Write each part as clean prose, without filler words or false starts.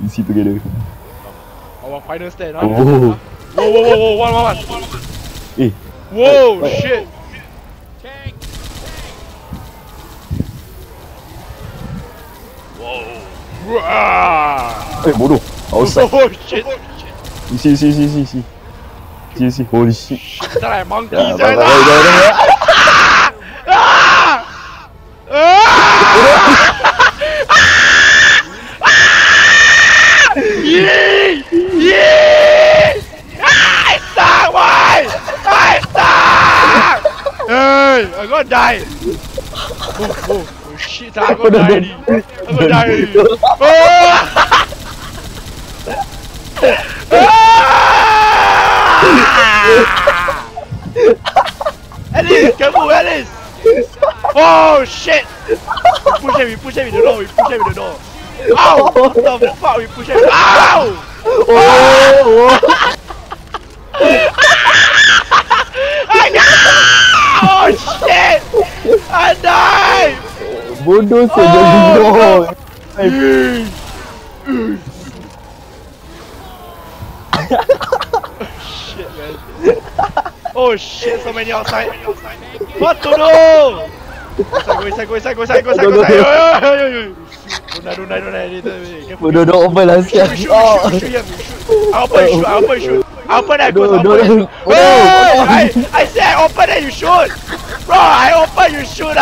Easy together. Our final stand. Oh. Whoa, whoa, whoa, one. Eh. Whoa, What? shit. Whoa. Rah. Eh, bodoh. Outside. Oh shit. See. Holy shit. They're like monkeys. Yeah, They're bye. like, ah! Yee! Yee! I stuck, boy! I stuck! Hey, I'm gonna die. Oh shit, I'm gonna die already. I'm gonna die already. Alice, careful, Alice! Oh shit! We push him in the door. Ow! What the fuck? We push him. Ow! Oh. I died! Oh shit! I died! Bodoh saja Shit, man. Oh shit, so many outside. What to do? Go inside. Don't die. Bodoh, don't open lah siap. Shoot. I'll open shoot. I open that close. No. I said I open and you shoot. Bro, I open, you shoot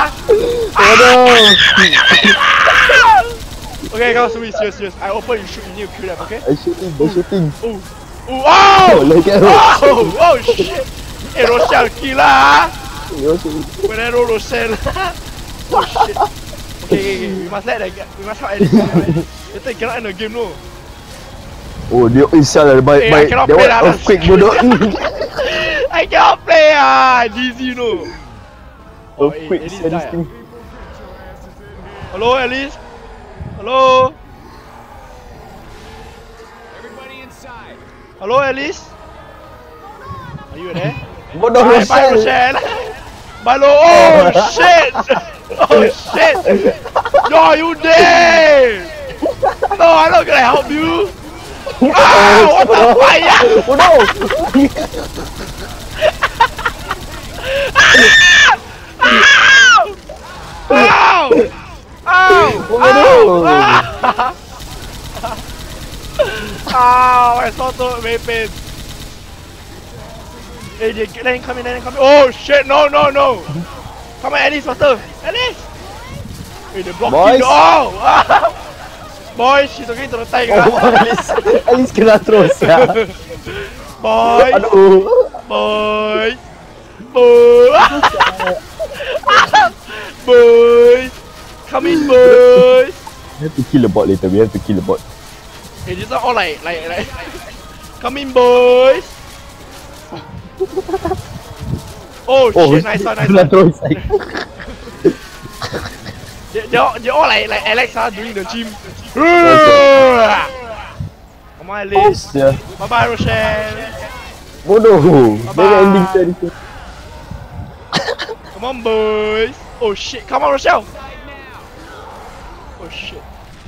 Okay, guys, serious. I open, you shoot, you need to kill them, okay? I shooting. Oh! Like that. Oh shit! Hey, Rochelle, kill When I roll Rochelle. Oh shit. Okay, we must help Alice. Later you cannot end the game, no. Oh, dia sial lah. I cannot play lah. Earthquake bodoh. I cannot play DZ, no. Earthquake Alice sial this die. thing. Hello, Alice? Hello? Hello, Alice? Are you there? Bodoh Bye, Rochelle. Rochelle. Malo, oh shit! Oh shit! No, you dead! No, I'm not gonna help you! Ah, what the fire! Bodoh. Ow, I saw the weapon. Hey, let him come in. Oh shit, no. Come on, Alice, faster. Alice! Hey, they're blocking the Boy, she's okay to the tank. Alice kena terus ya. Boy! Aduh. Boys! Come in, boys! We have to kill the bot later. Hey, these are all like come in, boys! Oh shit, nice one. Kena terus. They're all like Alex doing the gym. Come on, Alice. Yeah. Bye-bye, Rochelle. Bodoh. Bye-bye. Dia ending tadi. Come on, boys. Oh shit, come on, Rochelle. Oh shit.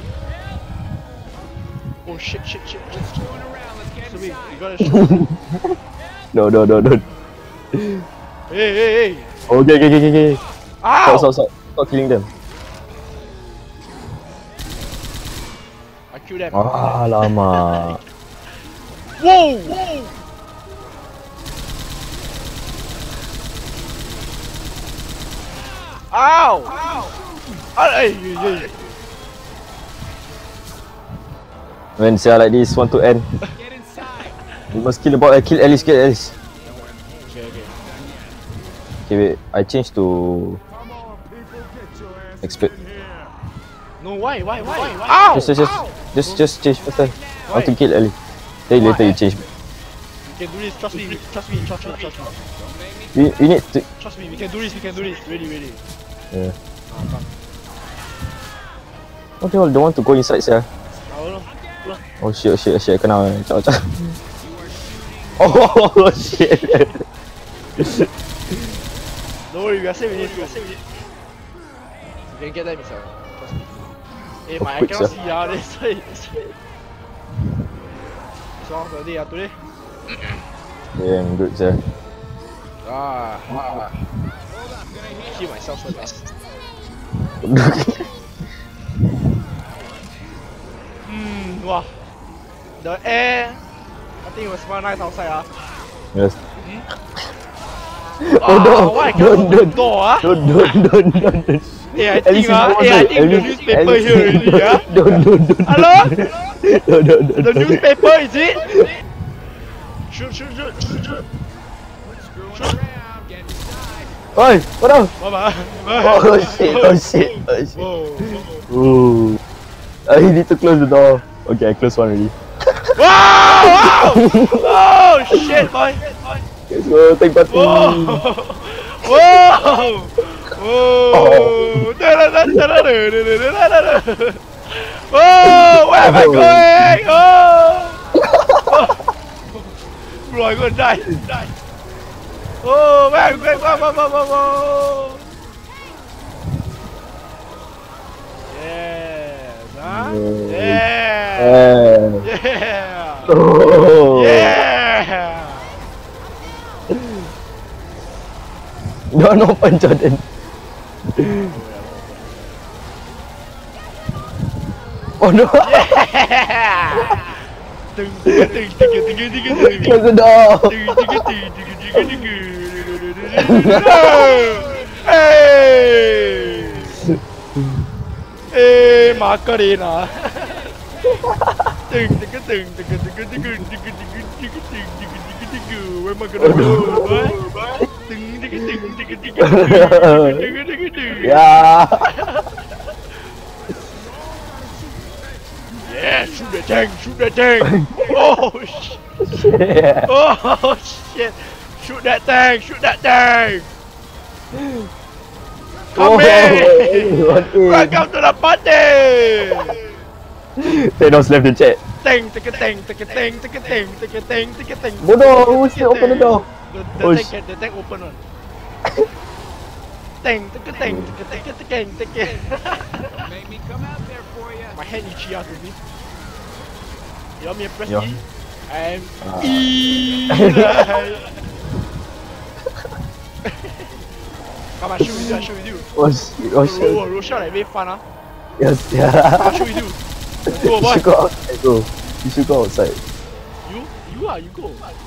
So we gotta shoot. No. Hey. Okay. Ow! Stop killing them. I killed them. Alamak. Whoa! Ow! Hey. When say like this want to end. We must kill the bot. Kill Alice. Okay. Okay, wait. I change to expert. No, why? Ow! Just change faster. I want to kill Alice. Then later you change. We can do this. Trust me. You need to. Trust me. We can do this. Really. Yeah. What the hell? Don't want to go inside, sir. Oh shit. Kena. Ciao. Oh shit. Don't worry, we are safe with this. We can get them inside. Trust me. Eh, my I cannot see ah. That's why. So, tadi tu deh. Damn good sir. Kill myself first. Wow. The air. I think it was very nice outside ah. Yes. Oh no! Why I can't open the door ah? Don't. I think the newspaper here already ah. Don't. Hello? Don't. The newspaper is it? Shoot. Oi, what up? Bye. Oh shit. Ooh. I need to close the door. Okay, I closed one already. Wow! Oh shit, boy! Let's go, take party. Whoa! Whoa! Where am I going? Bro, I'm gonna die. Oh, man, whoa. Yes, huh? Yeah. Oh. Yeah. Don't open, Jordan. Oh no. Yeah. Close the door. Hey, Macarena. Where am I gonna go, boy? Yeah. Yeah, shoot that tank. Oh shit. Oh shit. Shoot that tank. Come in. Welcome to the party. Thanos left the chat. Tank. Bodoh, who still open the door? The tank open one. Tank. Make me come out there for you. My hand itchy out to me. You want me to press Yeah. E? And E. Come on, shoot with you. Oh shit. Roshan like very fun ah. Yes, Come yeah. on, shoot with you. Let's go, You boy. should go outside, bro. You should go outside. You go.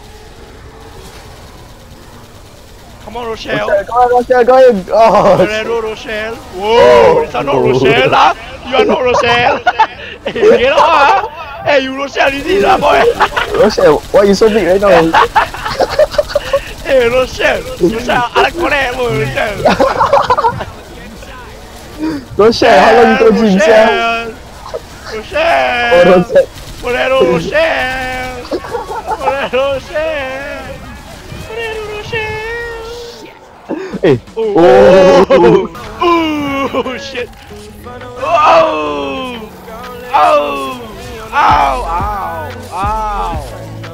Come on, Rochelle. Rochelle, go in. Oh, Hello, Rochelle. Whoa, it's not Rochelle ah. You are not Rochelle. Hey, get out ah. Hey, you Rochelle is it ah, boy? Rochelle, why you so big right now? Hey, Rochelle, I like connect with Rochelle. Rochelle, how long you go gym, sir? Rochelle. Oh, Rochelle. Hey. Oh shit. Ow.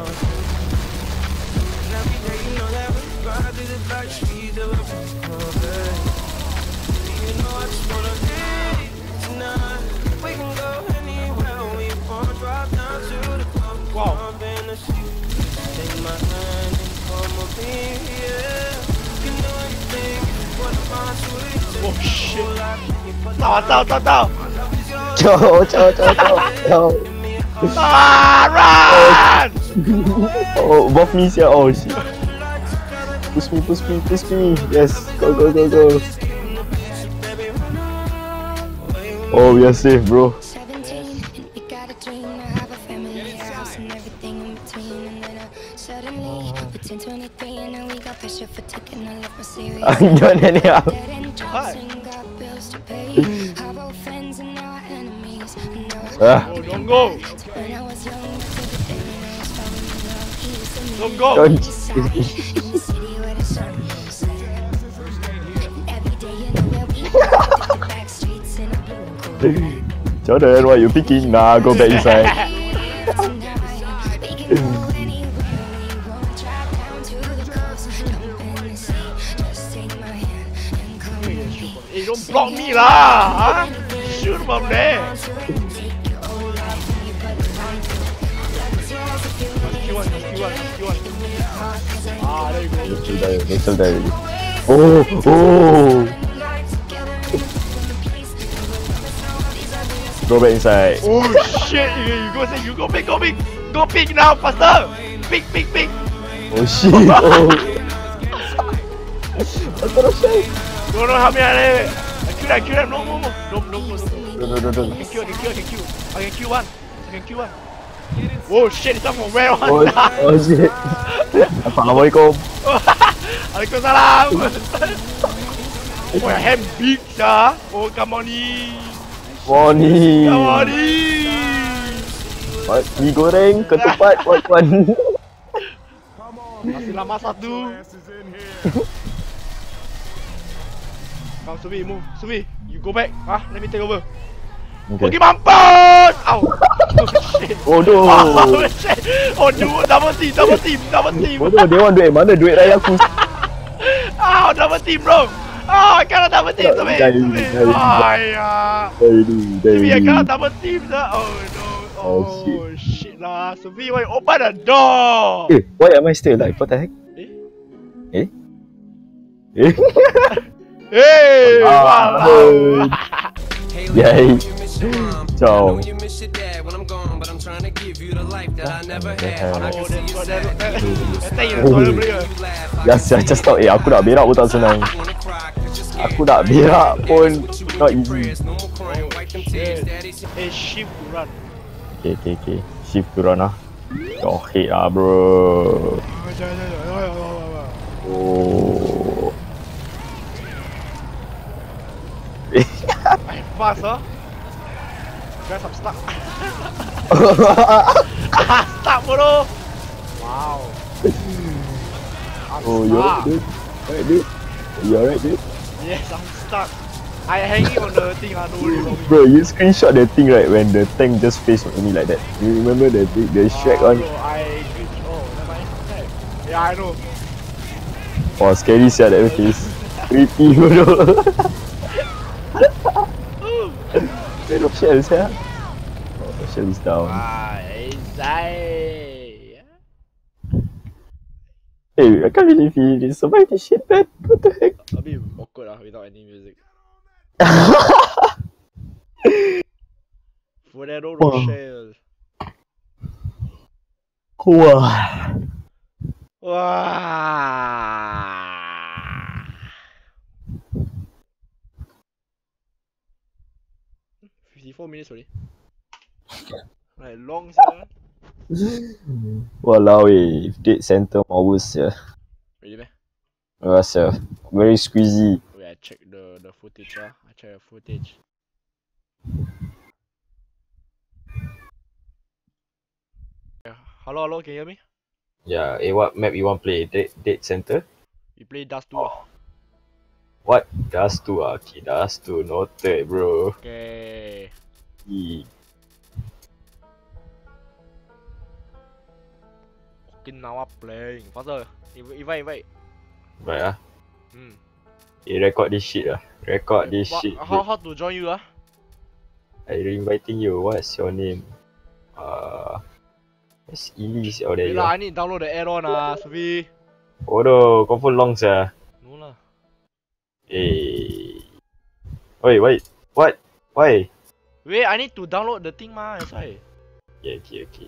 Wow. Oh shit. 到。 Ciao. Run! Oh, both me here. Oh shit. Push me. Yes, go. Oh, we are safe, bro. 17, and you got a dream to have a family, a house and everything in between. And then suddenly, we turned 23 and now we got pressure for taking our life more serious. Dead end jobs and got bills to pay. Our old friends and now our enemies. And now I Don't go. when I was young, I took a thing and I was falling in love. He was the Don't man go. on the side, in the city where the sun goes set. And every day you know where we go, through the back streets in a blue and cool. Jordan, what you picking? Nah, go back inside. Hey, don't block me lah! Huh? Shoot from there! Rachel die already. Oh! Go back inside. Oh shit! You go big, go big now, faster! Big. Oh shit! Oh! No, help me, Ale. I kill them. No. No. I can kill one. Oh shit! It's not from where one? Oh shit! Assalamualaikum. Waalaikumsalam. Oh, your hand big, sah. Oh, come on, Morning. Mie goreng, ketupat, kuat-kuat. Masih lama satu. Come, Subi, move. Subi, you go back. Let me take over. Okay. Pergi mampus! Ow! Oh shit. Oh no. Oh shit. Oh double team. Bodoh, dia orang duit mana? Duit raya aku. Double team, bro. I cannot double team, Subi. Subi, I cannot double team, sir. Oh no. Oh shit lah. Subi, why open the door? Why am I still alive? What the heck? Hey! Wow! Yay! Ciao. Yes, I just thought, aku nak berak pun tak senang. Aku nak berak pun not easy. Hey, shift to run. Okay. Shift to run lah. Your head lah, bro. Oh. I'm fast, huh? Guys, I'm stuck. Stuck, bro. Wow. I'm Oh, you're right, dude. You're right, dude. Yes, I'm stuck. I hanging on the thing, I know it. Bro, you screenshot the thing right when the tank just faced me like that. You remember the Shrek one? Bro, never mind. Yeah, I know. Oh, scary sia that face. Creepy, bro. Where of shells, yeah? Oh, the shell is down. Hey, I can't believe he survived this shit, man. What the heck? A bit awkward without any music. Furero Rochelle. Wah. Wow. 54 minutes already. Like long, sir. Walao eh, dead center more worse, yeah. Really, man? Yes, yeah. Very squeezy. Wait, I check the footage, I check the footage. Yeah. Hello, can you hear me? Yeah, what map you want play? Dead center? We play Dust 2 What? Dust 2 okay, Dust 2, noted, bro. Okay. Okay, now I'm playing. Faster. Invite. Right ah. Hmm. Record this shit ah. Record this shit. How to join you I inviting you. What's your name? It's Elise or there. Wait lah, I need to download the add-on Subi. Bodoh, confirm long sia. No lah. Wait, what? Why? Wait, I need to download the thing that's why. Yeah, okay.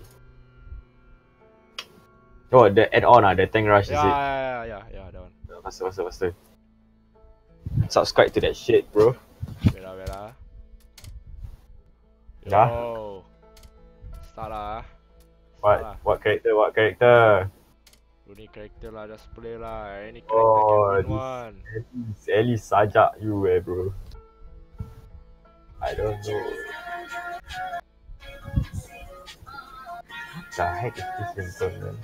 Oh, the add-on the Tank Rush, is it? Yeah, that one. Faster. Subscribe to that shit, bro. Wait lah. Dah? Yo. Start lah. What character? Don't need character lah, just play lah. Any character can win one. Alice sajak you bro. I don't know. What the heck is this ringtone,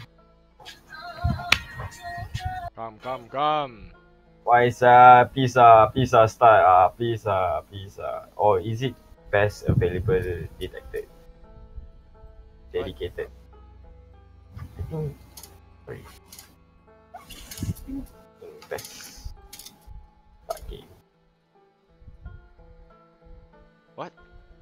man? Come. Why please start please. Oh, is it best available detected? Dedicated. Sorry. Best. Okay. What?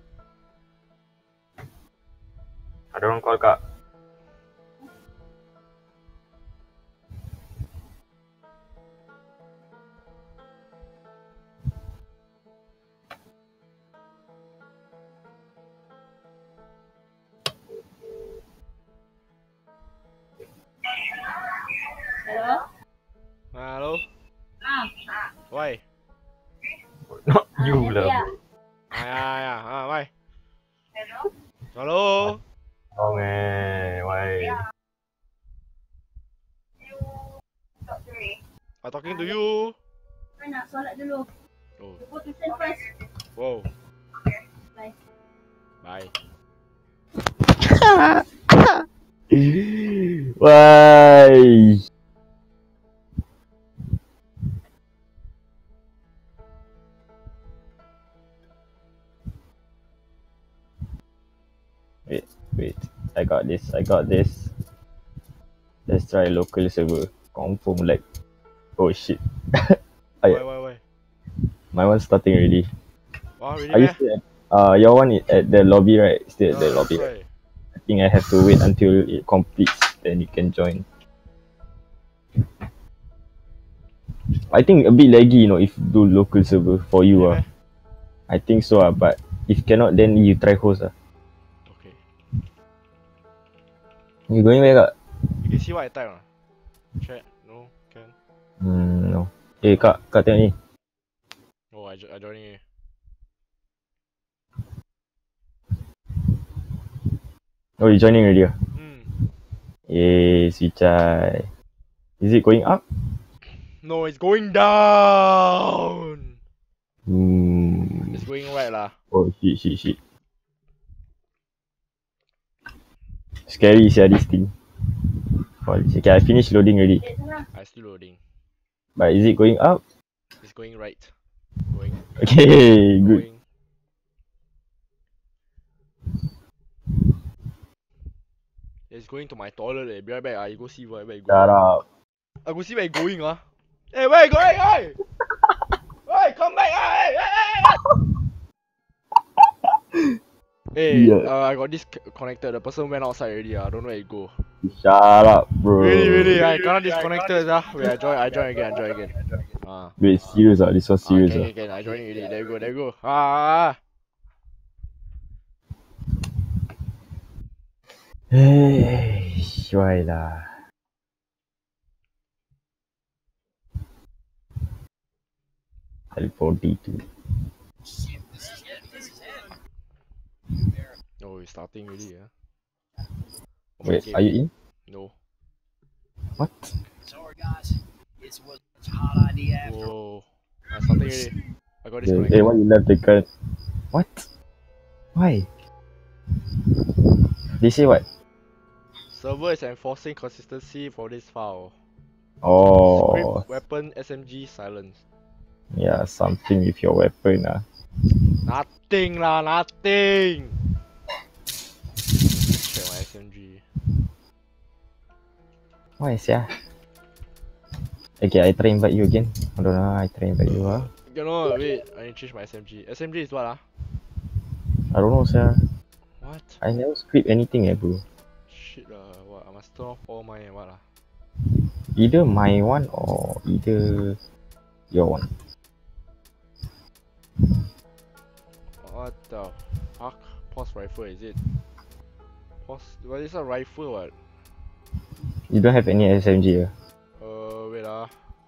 Ada orang call kak. talking to you. I nak solat dulu. Oh. You go tuition first. Whoa. Bye. Bye. Why? Wait. I got this. Let's try local server. Confirm like. Oh shit. Why? My one's starting already. Wow, really, Are you man? still at, your one is at the lobby, right? Still at the lobby, that's right? I think I have to wait until it completes, then you can join. I think a bit laggy, if do local server for you. Yeah, I think so, but if cannot, then you try host. Okay. You going back? You can see what I type or not? Chat? No? Can? No. Kak tengok ni. Oh, I joining you. Oh, you joining already? Hmm. Switch. Is it going up? No, it's going down! It's going right lah. Oh, shit. Scary, this thing. Okay, I finished loading already. I still loading. But is it going up? It's going right. Going. Okay, good. Going. It's going to my toilet. Be right back. You go see where you going. Shut up. I go see where you going. Hey, where you going? Hey! Hey, come back! Hey! Yeah. I got this connected. The person went outside already. I don't know where he go. Shut up, bro. Really. I cannot disconnected. Wait, I join again. Wait, serious this was serious. Okay. I join already. There you go. Hey, why lah? L42. Oh, it's starting already, Wait, are you in? No. What? Sorry guys, it was such a hard idea after Whoa. I'm starting already. I got this Hey, connected. why you left the current? What? Why? They say what? Server is enforcing consistency for this file. Oh, Script, weapon, SMG, silence. yeah, something with your weapon. Nothing. Check my SMG. Why, yeah? Okay, I try invite you again. Hold on, I try invite you. No, wait. I need to change my SMG. SMG is what? I don't know, sir. What? I never script anything, bro. Shit, what? I must turn off all my what? Either my one or either your one. What the fuck? Pause rifle, is it? Pause. What is a rifle? What? You don't have any SMG. Wait I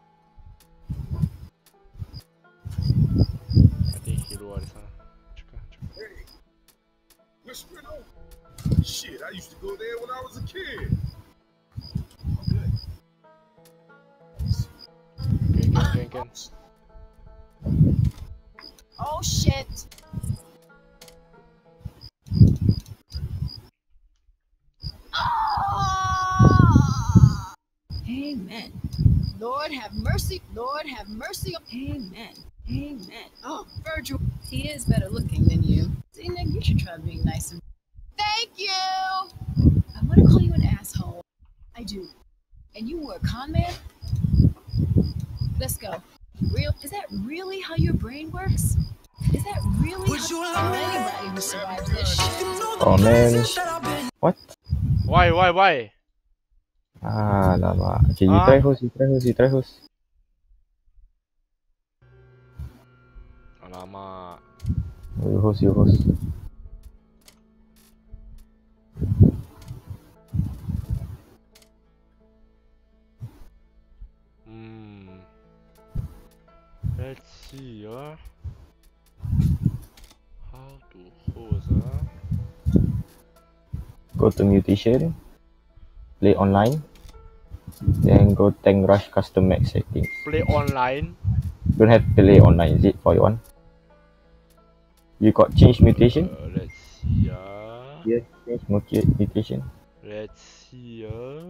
think hero this one. Hey, let's spin over. Shit, I used to go there when I was a kid. Can. Oh shit! Amen. Lord have mercy. Amen. Oh, Virgil, he is better looking than you. See, Nick, you should try being nice and. Thank you. I want to call you an asshole. I do. And you were a con man. Let's go. Is that really how your brain works? Is that really how anybody who survives this shit? Oh man. What? Why? Lama. Okay, you try host. Alamak. You host. Let's see, how to host, Go to mutation. Play online. Then go tank rush custom max settings. Play online. Don't have play online, is it for you one? You got change mutation? Let's see. Yes, change mutation. Let's see.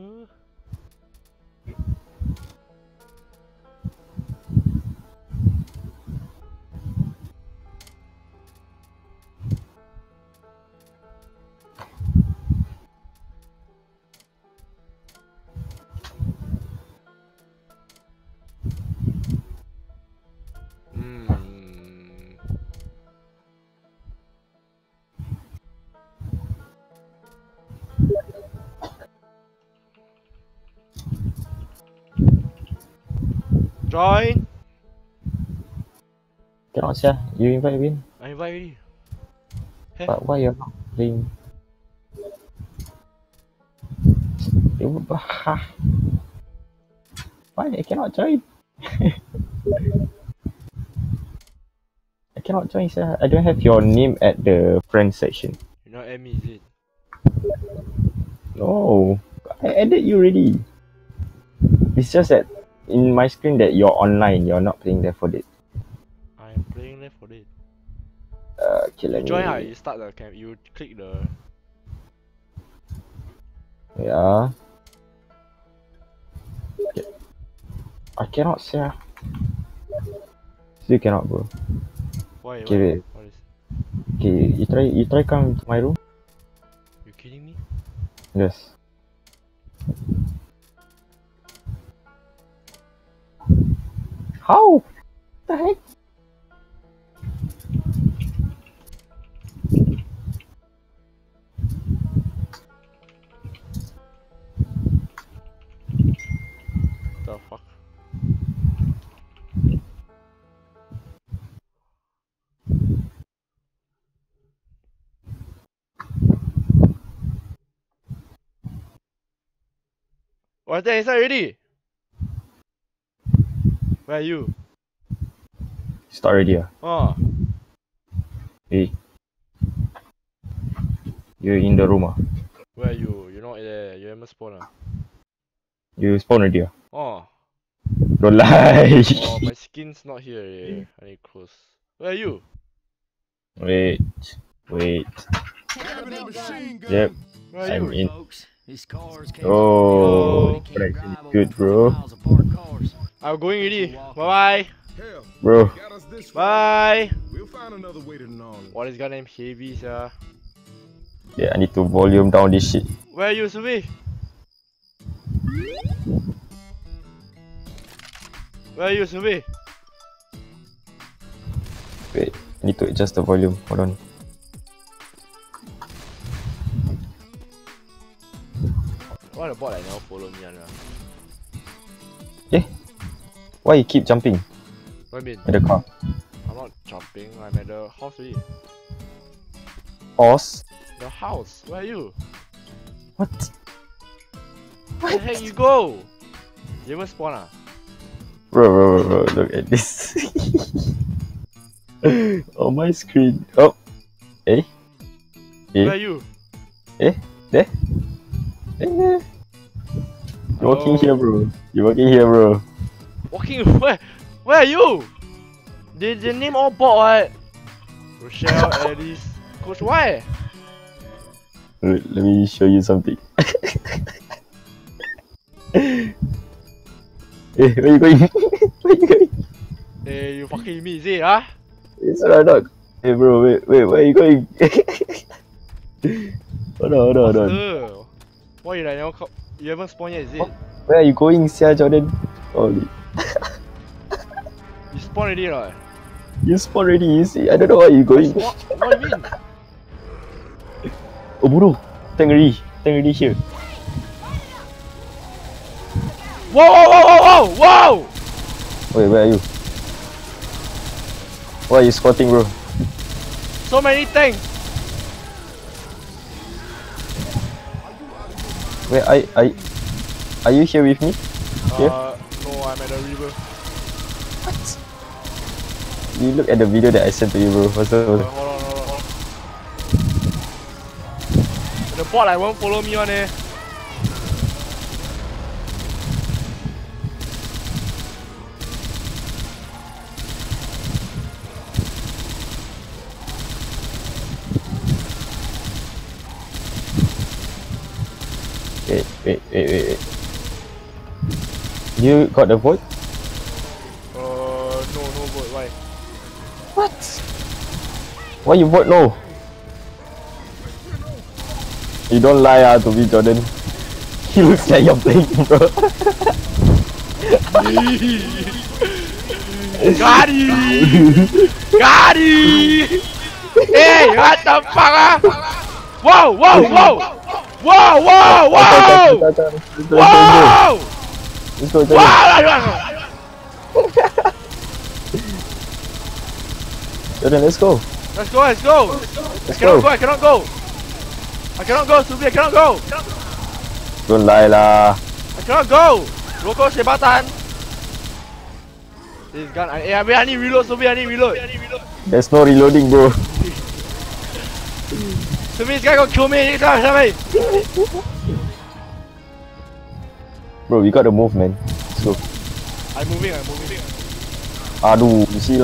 Join. Cannot see. You invite Win. I invite already. But why you're not playing? Why I cannot join? I cannot join, sir. I don't have your name at the friend section. You're not at me, is it? No, I added you already. It's just that in my screen that you're online, you're not playing Left 4 Dead. I'm playing Left 4 Dead. Okay, let me Join you start the camp, you click the... Yeah. Okay. I cannot see. Still cannot, bro. Why? Okay, wait. What is... Okay, you try come to my room. You kidding me? Yes. How? What the heck? The fuck? What's that inside already? Where are you? Start already. Oh, Hey. You're in the room. where are you? You're not there. You haven't spawned. You spawn already. Oh, Don't lie. oh, my skin's not here. Yeah. I need close. Where are you? Wait. Hey, Yep. Where are I'm you? in. Folks, these cars can't Oh, can't price drive is over good, 50 bro. miles apart cars. I'm going already. Bye Hell, Bro. got us this bye. far. Bye. We'll find another way to Nolans. What is gun name heavy, sir? Yeah, I need to volume down this shit. Where are you, Subi? Where are you, Subi? Wait, I need to adjust the volume. Hold on. Why the bot like never follow me? Why you keep jumping What do you mean? at the car? I'm not jumping. I'm at the house already. Horse? The house. Where are you? What? Where the heck you go? You haven't spawned ah? Bro, look at this. On my screen. Oh. Eh? Where are you? There? Eh. You're walking Hello? here, bro. You're walking here, bro. Walking where? Where are you? The name all bot what? Rochelle, Alice, Coach why? Wait, let me show you something. Hey, where you going? Where you going? Hey, you fucking me, is it, huh? It's alright, dog. Hey, bro, wait, where you going? Hold on. Faster. Why you like never come? You haven't spawned yet, is it? Where are you going, Sia Jordan? Holy. You spawned already, right? You spawned already, you see? I don't know where you going. What do you mean? Oh, bro. Tank already here. Whoa! Wait, where are you? Why are you squatting, bro? So many tanks! Where are you here with me? No, I'm at the river. You look at the video that I sent to you, bro. What's up? Hold on. The bot like won't follow me on eh. Wait. You got the void? No vote, why? What? Why you vote no? You don't lie to me, Jordan. He looks like you're playing, bro. Got it! Hey, what the fuck? Whoa! Let's go, Jordan. Jordan, let's go. Let's go! I cannot go, Subi, I cannot go! Don't lie lah. I cannot go! Roko sebatan! This gun, I need reload, Subi, I need reload! There's no reloading, bro. Subi, this guy gonna kill me next time, Subi! Bro, we gotta move, man. Let's go. I'm moving. Aduh, you see lah.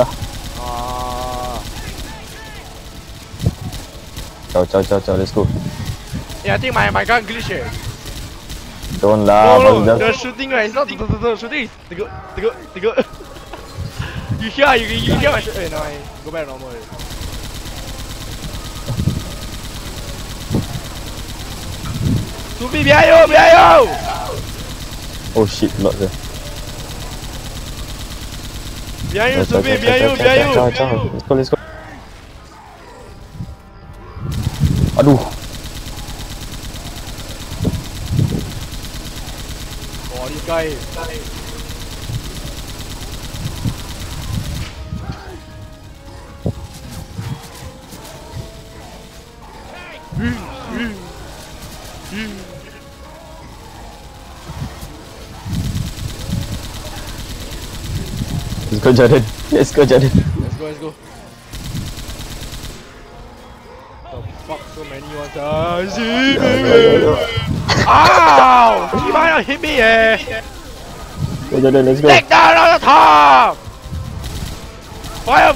Ciao, let's go. Yeah, I think my gun glitch here. Don't lie. No, the shooting right, it's not the shooting, the go. You hear my shot? No, I go back normal. Subi, behind you! Oh shit, not there. Behind you, Subi, behind you! Ciao. Let's go. Aduh. Oh, this guy. Let's go, Jordan. Let's go. The fuck, so many ones. Ow! He might not hit me, Go, Jordan, let's go. Take down on the top! Fire!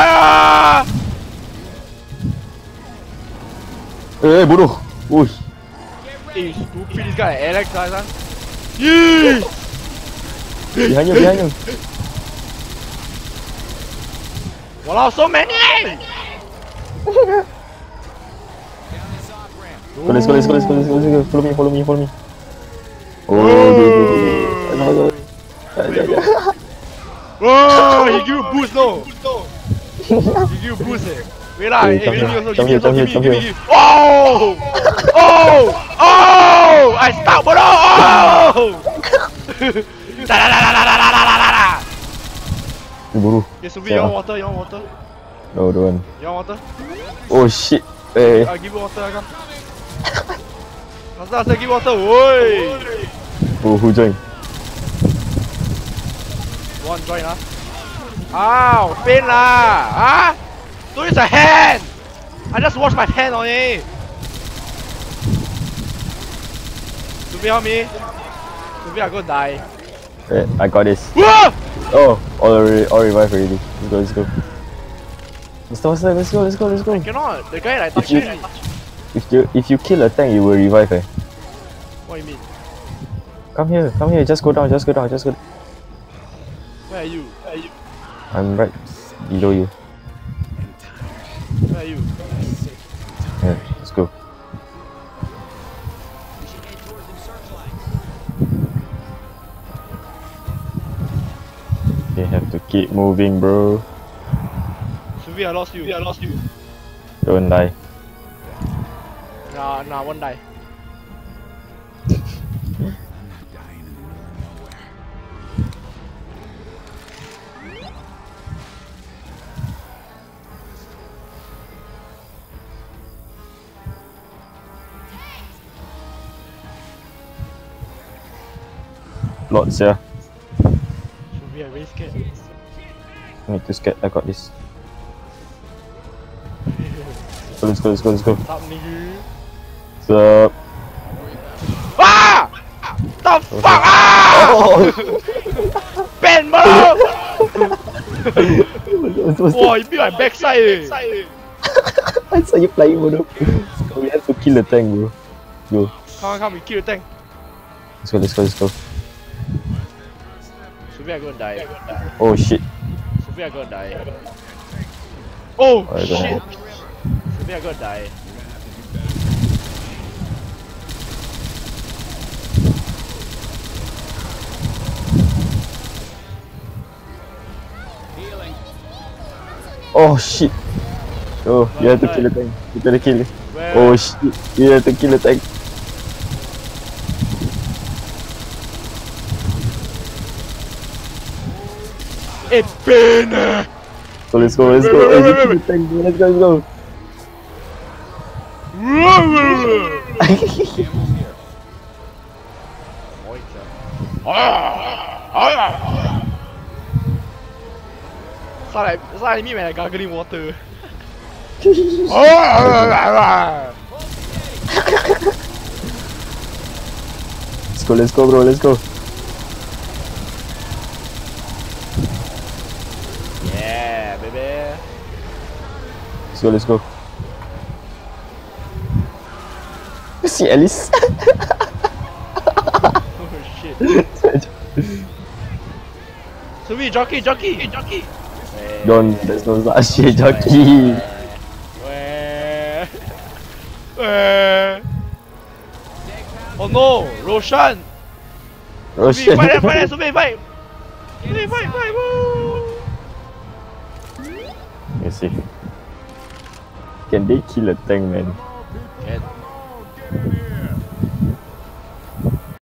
Bodoh. Uy. Hey, stupid, this guy, Alex, son. Yee! Behind you. Wow, so many! Let's go. Follow me. Oh, go. Oh, he give you boost, no? He give you boost, Wait lah, Hey, give me. come here. Oh! I stuck, bro! Oh! Buru. Okay, Subi, you want water? No, don't. You want water? Oh shit. Hey. I'll give you water, I come. Nasa, give you water, oi! Oh, who joined? One join, Ow, pain lah! Don't use a hand! I just washed my hand only! Subi, help me! Subi, I go die. Wait, I got this. Whoa! Oh, all revive already. Let's go. Faster, let's go. I cannot, the guy like touching me. If you kill a tank, you will revive, What do you mean? Come here, just go down. Where are you? I'm right below you. Where are you? Yeah, let's go. You have to keep moving, bro. Subi, I lost you. Don't die. Nah, won't die. Lots, yeah. Subi, I'm very scared. Not too scared, I got this. Let's go. Stop, nigga. What's up? Ah! The fuck? Ah! Ben, bro! Wow, you beat my backside, I saw you flying, bro. We have to kill the tank, bro. Go. Come, we kill the tank. Let's go. Sylvia gonna die. Oh shit. Sylvia gonna die. Oh Alright, go shit! ahead. Sylvia gonna die. Oh shit. Oh, you have to kill the tank. You gotta kill it. Where? Oh shit. You have to kill the tank. Bene! So let's go. Hey, you kill the tank. Let's go. Sao lại meet like gargling water? Let's go bro, let's go. Yeah, baby. Let's go. See Alice. Oh shit. Sumi, jockey. Don't, there's no such shit, jockey. Where? Oh no, Roshan. Oh shit. Fight, Sumi, fight. Woo. Let's see. Can they kill a tank, man? Can.